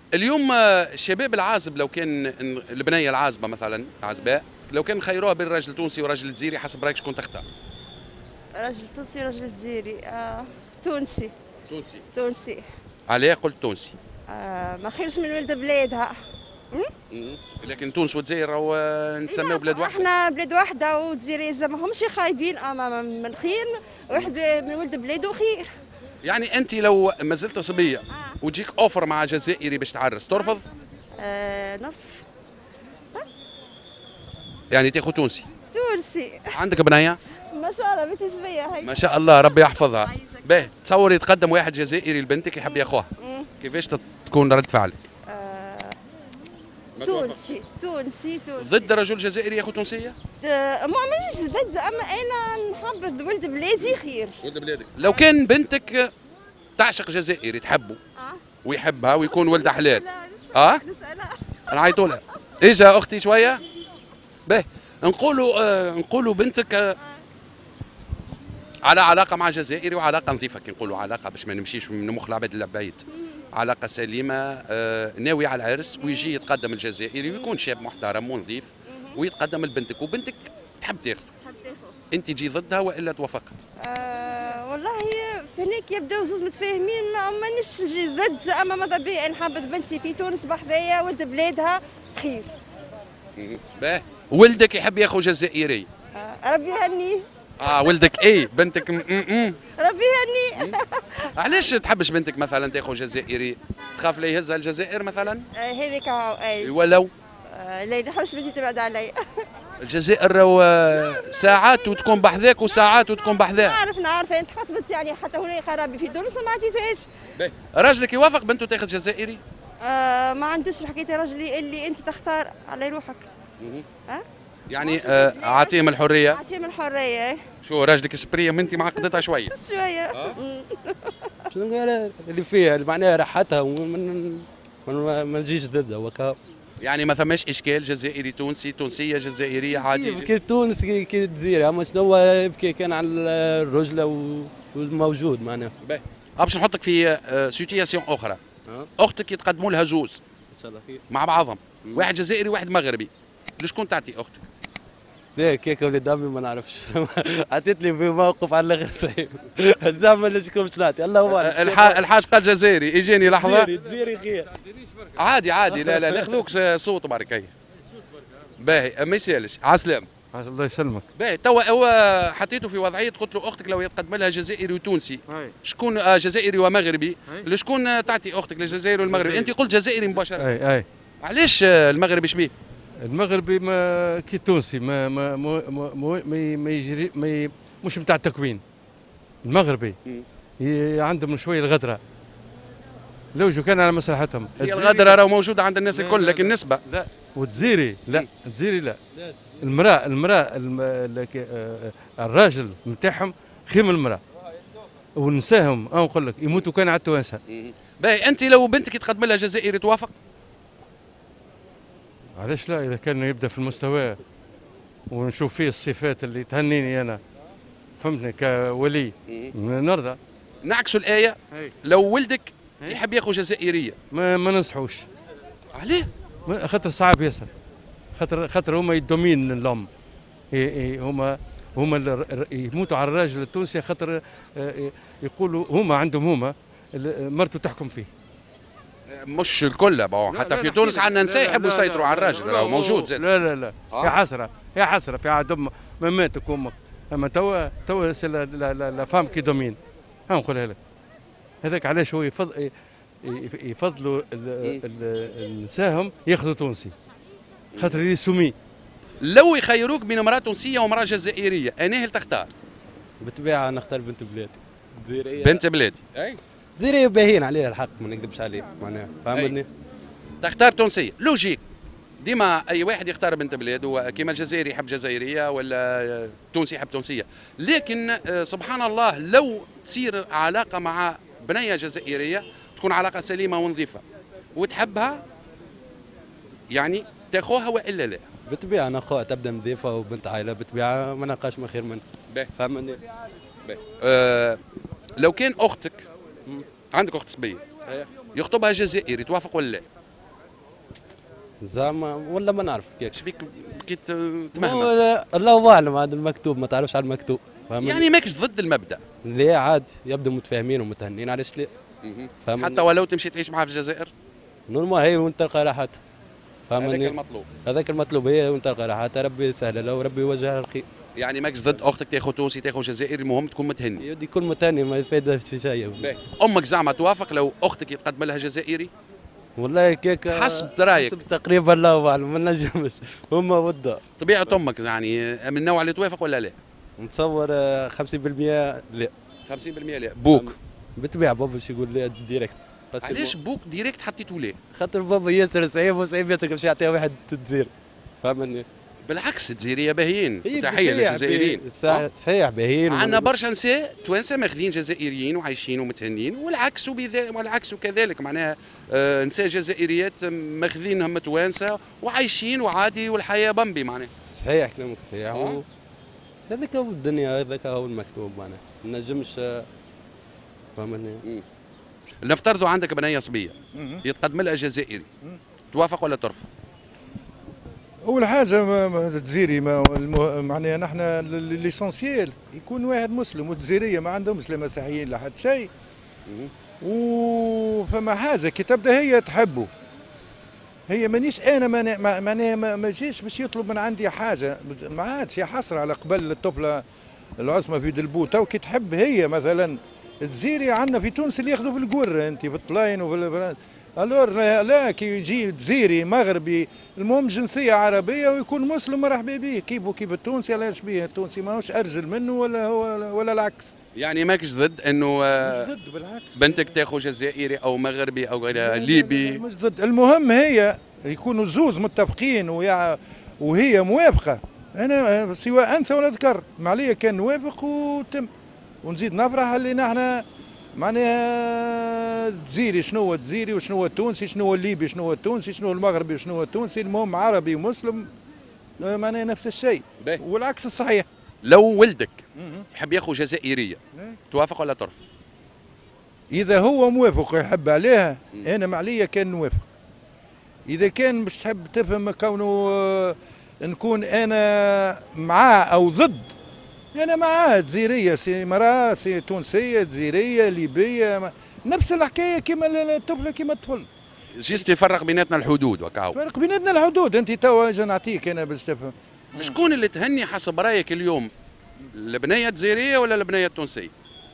اليوم الشباب العازب لو كان البنيه العازبه مثلا عزباء، لو كان خيروها بين راجل تونسي وراجل جزيري، حسب رايك شكون تختار؟ راجل تونسي راجل جزيري. تونسي. تونسي. تونسي. عليه قلت تونسي. ما خيرش من ولد بلادها. لكن تونس والجزائر راهو نتسميو بلاد واحده. احنا بلاد واحده والجزائر ما همش خايبين، اما من خير واحد من ولد بلاده خير. يعني انت لو ما زلت صبيه وتجيك اوفر مع جزائري باش تعرس ترفض؟ نرفض. يعني تاخذ تونسي. تونسي. عندك بنيه؟ ما شاء الله بنتي صبيه هاي. ما شاء الله ربي يحفظها. باهي تصور يتقدم واحد جزائري لبنتك يحب ياخوها، كيفاش تكون رد فعلك؟ تونسي تونسي تونسي. ضد رجل جزائري ياخذ تونسيه؟ مانيش ضد، اما انا نحب ولد بلادي خير. ولد بلادك. لو كان بنتك تعشق جزائري تحبه ويحبها ويكون ولد حلال، نسألها. نعيطوا لها. اجا اختي شويه. باهي نقولوا بنتك على علاقه مع جزائري وعلاقه نظيفه، كي نقولوا علاقه باش ما نمشيش من مخ العباد العبايد، علاقه سليمه، ناوي على العرس ويجي يتقدم الجزائري ويكون شاب محترم ونظيف ويتقدم لبنتك وبنتك تحب تاخذ، انت تجي ضدها والا توافقها؟ والله فهناك يبداو زوز متفاهمين، مانيش باش نجي ضد، اما ماذا بيا نحبط بنتي في تونس بحذايا ولد بلادها خير. باهي ولدك يحب ياخذ جزائري. ربي يهنيه. ولدك ايه بنتك ربي يهنيه. علاش تحبش بنتك مثلا تاخذ جزائري؟ تخاف لا يهزها الجزائر مثلا؟ هذيك اي ولو لا نحوش بنتي تبعد علي. الجزائر ساعات وتكون بحذاك وساعات وتكون بحذاها. نعرف انت خطبت يعني حتى هنا خرابي في تونس ما عطيتهاش. راجلك يوافق بنته تاخذ جزائري؟ ما عندوش الحكايه راجلي اللي انت تختار على روحك. يعني اعطيهم الحريه. اعطيهم الحريه. شو راجلك سبريه انت معقدتها شويه؟ شويه. شنو نقول اللي فيها معناها راحتها ما نجيش ضدها وكا. يعني ما ثماش اشكال جزائري تونسي تونسيه جزائريه عادي؟ كي تونس كي الجزيره، اما شنو يبكي كان على الرجله والموجود معناها. باهي باش نحطك في سيتياسيون اخرى. اختك يتقدموا لها زوز ان شاء الله خير مع بعضهم، واحد جزائري واحد مغربي، لشكون تعطي اختك؟ لا كيك ولد امي ما نعرفش. عطيت لي في موقف على الاخر صعيب. زعما لشكون نعطي الله اعلم. الحاج قال جزائري، اجاني لحظه. جزيري خير. عادي لا ناخذوك صوت برك. باهي ما يسالش. عسلام. الله يسلمك. باهي توا هو حطيته في وضعيه، قلت له اختك لو يتقدم لها جزائري وتونسي شكون جزائري ومغربي لشكون تعطي اختك للجزائر والمغربي؟ انت قلت جزائري مباشره. اي علاش المغربي شبيه؟ المغربي ما كي التونسي ما يجري مش نتاع التكوين. المغربي عندهم شويه الغدره، لو جو كان على مصلحتهم. هي الغدره راه موجوده عند الناس الكل لكن نسبه. لا وتزيري لا تزيري لا. المراه الراجل نتاعهم خير من المراه، ونساهم نقول لك يموتوا كان على التوانسه. باهي انت لو بنتك يتقدم لها جزائري توافق؟ علاش لا؟ اذا كان يبدا في المستوى ونشوف فيه الصفات اللي تهنيني انا، فهمتني كولي، نرضى. نعكسوا الايه. لو ولدك يحب ياخذ جزائريه ما ننصحوش. عليه؟ خاطر صعب ياسر، خاطر هما يدومين الام، هما يموتوا على الراجل التونسي، خاطر يقولوا هما عندهم مرته تحكم فيه. مش الكل حتى في تونس عندنا نساء يحبوا يسيطروا على الراجل، راهو موجود زاد. لا يا حسره في عهد مماتك وامك، اما توا لا فام كي دومين. نقولها لك هذاك علاش هو يفضلوا نساهم ياخذوا تونسي خاطر يسومي. لو يخيروك بين امراه تونسيه وامراه جزائريه، انا هل تختار؟ بالطبيعه نختار بنت بلادي. جزيريه. بنت بلادي. اي جزيريه باهين عليها الحق، ما نكذبش عليه معناها، فهمتني؟ تختار تونسيه لوجيك. ديما اي واحد يختار بنت بلاده، كيما الجزائري يحب جزائريه ولا تونسي يحب تونسيه، لكن سبحان الله لو تصير علاقه مع بنيه جزائريه تكون علاقه سليمه ونظيفه وتحبها، يعني تاخوها والا لا؟ بالطبيعه انا اخوها تبدا نظيفه وبنت عائله، بالطبيعه ما نلقاش ما خير منها. فهمتني؟ لو كان اختك عندك اخت صبيه يخطبها جزائري توافق ولا لا؟ زعما ولا ما نعرف كيف. شبيك بكيت تمهمه؟ الله اعلم، هذا المكتوب ما تعرفش على المكتوب. يعني ماكش ضد المبدا؟ لا عادي، يبدو متفاهمين ومتهنين، علاش لا؟ حتى ولو تمشي تعيش معاه في الجزائر؟ نورمال، هي وانت تلقى راحتها. هذاك المطلوب. هذاك المطلوب، هي وانت تلقى راحتها، ربي يسهل لها وربي يوجهها الخير. يعني ماكش ضد اختك تاخذ تونسي تاخذ جزائري، المهم تكون متهني. يودي كل متهني ما يفيد في شيء. امك زعما توافق لو اختك يتقدم لها جزائري؟ والله كيك حسب رايك؟ حسب تقريبا، الله اعلم، ما نجمش. هما ودها. طبيعه امك يعني من النوع اللي توافق ولا لا؟ نتصور 50% لا. 50% لا. بوك بالطبيعه بابا باش يقول لا ديريكت. علاش بوك ديريكت حطيتو ليه؟ خاطر بابا ياسر صعيب، وصعيب ياسر باش يعطيها واحد تزير، فهمني؟ بالعكس الجزائريه باهيين، تحيه للجزائريين. صحيح باهيين. عندنا برشا نساء توانسه ماخذين جزائريين وعايشين ومتهنين، والعكس كذلك معناها نساء جزائريات ماخذينهم توانسه وعايشين وعادي والحياه بمبي معناها. صحيح كلامك صحيح. هذاك هو الدنيا، هذاك هو المكتوب معناها، ما نجمش. فهمني؟ نفترضوا عندك بنيه صبيه يتقدم لها جزائري، توافق ولا ترفض؟ اول حاجه الجزيري معناها نحن ليسونسيال يكون واحد مسلم، والجزيريه ما عندهمش لا مسيحيين لا حتى شيء. وفما حاجه كي تبدا هي تحبه، هي مانيش انا معناها ما جيش باش يطلب من عندي حاجه، ما عادش يحصر على قبل الطفله العصمه في دلبو. تو كي تحب هي مثلا الجزيري، عندنا في تونس اللي ياخذوا في القر، انت في الطلاين وفي الور. لا كي يجي جزيري مغربي المهم جنسيه عربيه ويكون مسلم مرحبا به، كيف التونسي. علاش بيه التونسي ماهوش ارجل منه ولا هو ولا العكس. يعني ماكش ضد انه ضد بالعكس بنتك تاخذ جزائري او مغربي او ليبي؟ مش ضد، المهم هي يكونوا زوز متفقين وهي موافقه. انا سواء انثى ولا ذكر، ما عليا كان نوافق وتم، ونزيد نفرح اللي نحن معناها الجزيري شنو هو الجزيري وشنو هو التونسي، شنو هو الليبي شنو هو التونسي، شنو هو المغربي وشنو هو التونسي، المهم عربي ومسلم معناها نفس الشيء، والعكس الصحيح. لو ولدك يحب ياخذ جزائريه توافق ولا ترفض؟ اذا هو موافق ويحب عليها انا ما عليا كان نوافق. اذا كان مش تحب تفهم كونه نكون انا معاه او ضد، أنا معاه جزيرية سي مرأة سي تونسية جزيرية ليبية نفس الحكاية كيما الطفلة كيما الطفل. جيست يفرق بيناتنا الحدود وكاو. فرق بيناتنا الحدود، أنت توا اجا نعطيك أنا باش تفهم. شكون اللي تهني حسب رأيك اليوم؟ البنية الجزائرية ولا البنية التونسية؟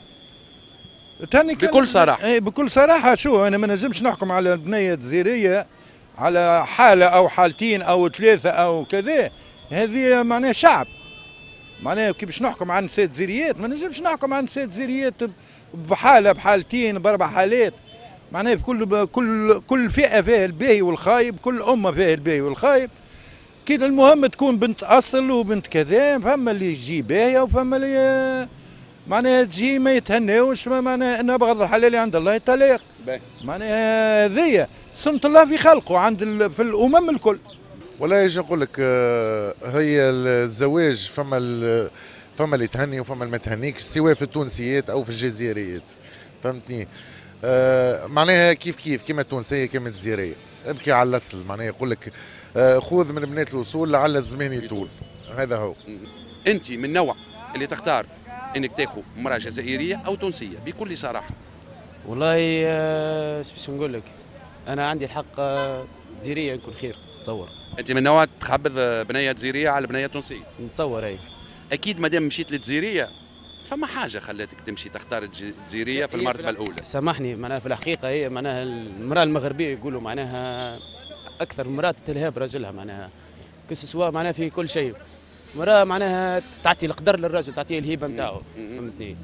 تهني بكل صراحة. اي بكل صراحة. شو أنا ما نجمش نحكم على البنية الجزائرية على حالة أو حالتين أو ثلاثة أو كذا، هذه معناها شعب. معناها كي باش نحكم عن نساء جزيريات ما نجمش نحكم عن نساء جزيريات بحاله بحالتين باربع حالات. معناها في كل فئه فيها الباهي والخايب، كل امه فيها الباهي والخايب. كي المهم تكون بنت اصل وبنت كذا، فما اللي تجي باهيه وفما اللي معناها تجي ما يتهناوش، معناها ان بغض الحلال عند الله الطلاق. معناها هذيا سنه الله في خلقه عند في الامم الكل. والله يجي نقول لك هي الزواج فما اللي تهني وفما اللي ما تهنيكش، سواء في التونسيات او في الجزائريات، فهمتني؟ معناها كيف كيما التونسيه كيما الجزائريه، ابكي على الاصل. معناها يقول لك خذ من بنات الاصول لعل الزمان يطول، هذا هو. انت من النوع اللي تختار انك تاخذ امراه جزائريه او تونسيه بكل صراحه؟ والله باش نقول لك، انا عندي الحق جزائريه يكون خير. تصور انت من نوع تخبذ بنيه جزائريه على بنيه تونسيه؟ نتصور اي. اكيد ما دام مشيت للجزائريه فما حاجه خلاتك تمشي تختار الجزائريه في المرتبه الاولى. سامحني، معناها في الحقيقه هي معناها المراه المغربيه يقولوا معناها اكثر مراه تلهاب راجلها، معناها كسوا معناها في كل شيء. مراه معناها تعطي القدر للرجل، تعطيه الهيبه نتاعو، فهمتني؟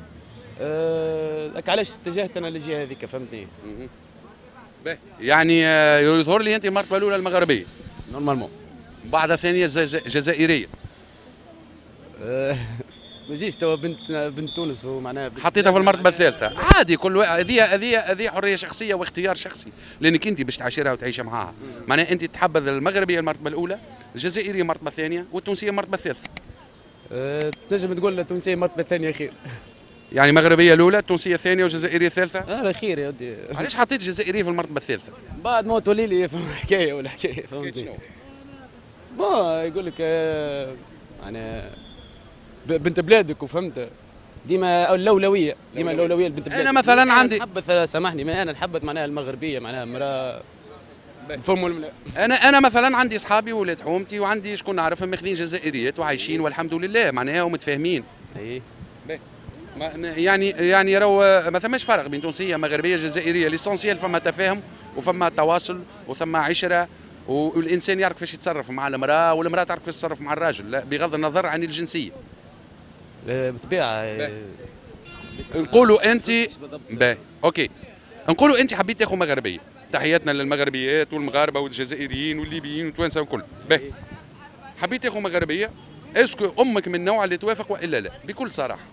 علاش اتجهت انا للجهه هذيك، فهمتني؟ يعني يظهر لي انت المرتبه الاولى المغربيه نورمالمون، بعد ثانيه جزائريه. ما يجيش توا بنت تونس ومعناها حطيتها في المرتبه الثالثه عادي. كل هذه حريه شخصيه واختيار شخصي، لانك انت باش تعاشرها وتعيش معاها. معناها انت تحبذ المغربيه المرتبه الاولى، الجزائريه المرتبه الثانيه، والتونسيه المرتبه الثالثه. تنجم تقول التونسيه المرتبه الثانيه خير. يعني مغربيه الاولى، تونسيه الثانيه والجزائريه الثالثه. انا خير يا ودي. علاش حطيت الجزائريه في المرتبه الثالثه؟ بعد ما تولي لي فما حكايه ولا حكايه فهمتني. بون يقول لك يعني بنت بلادك وفهمت ديما الاولويه، ديما الاولويه لبنت بلادك. انا مثلا عندي نحبذ سامحني، انا نحبذ معناها المغربيه معناها مراه فم الملاء. انا مثلا عندي اصحابي ولاد حومتي وعندي شكون نعرفهم ماخذين جزائريات وعايشين والحمد لله معناها ومتفاهمين. اي يعني راهو ما ثماش فرق بين تونسيه مغربيه جزائريه، ليسونسيال فما تفاهم وفما تواصل وثم عشره والانسان يعرف كيفاش يتصرف مع المراه والمراه تعرف كيفاش تتصرف مع الراجل، لا بغض النظر عن الجنسيه. بالطبيعه. نقولوا انت باهي اوكي، نقولوا انت حبيت تاخذ مغربيه، تحياتنا للمغربيات والمغاربه والجزائريين والليبيين والتوانسه والكل. باهي حبيت تاخذ مغربيه، اسكو امك من النوع اللي توافق والا لا؟ بكل صراحه.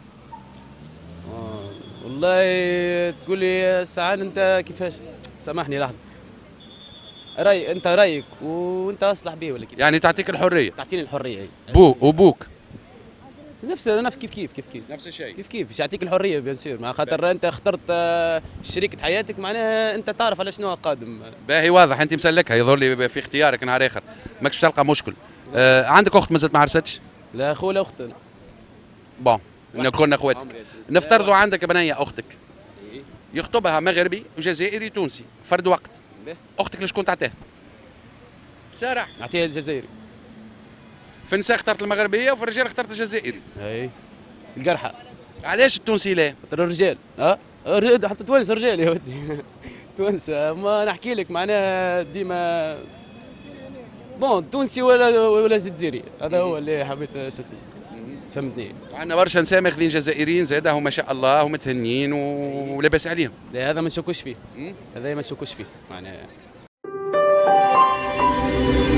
والله تقول لي ساعات انت كيفاش؟ سامحني لحظه. انت رايك وانت اصلح به ولا كيف؟ يعني تعطيك الحريه؟ تعطيني الحريه. وبوك نفس كيف نفس الشيء كيف باش يعطيك الحريه بيان سور، مع خاطر انت اخترت شريكة حياتك معناها انت تعرف على شنو قادم. باهي واضح انت مسلكها، يظهر لي في اختيارك نهار اخر ماكش تلقى مشكل. عندك اخت مازالت ما عرستش؟ لا اخو ولا اخت. بون كنا اخوات. نفترضوا عندك بنيه اختك يخطبها مغربي وجزائري تونسي فرد وقت، اختك لشكون تعطيها؟ بصراحه نعطيها الجزائري. في النساء اخترت المغربيه وفي الرجال اخترت الجزائري. اي القرحه. علاش التونسي لا؟ الرجال حتى توانسه رجال يا ودي. توانسه ما نحكي لك معناها ديما بون تونسي ولا جزائري، هذا هو اللي حبيت شو اسمه فهمتني. وعندنا برشا نساء ماخذين جزائريين زاده ما شاء الله ومتهنيين ولاباس عليهم. لا هذا ما نشكوش فيه، هذا ما نشكوش فيه معناها.